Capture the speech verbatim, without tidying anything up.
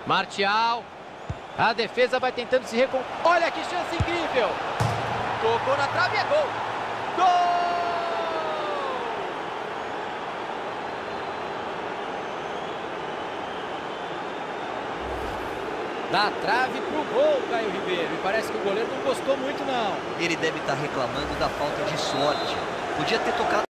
Martial. A defesa vai tentando se recon... Olha que chance incrível. Tocou na trave e é gol. Gol! Da trave pro gol, Caio Ribeiro. E parece que o goleiro não gostou muito, não. Ele deve estar reclamando da falta de sorte. Podia ter tocado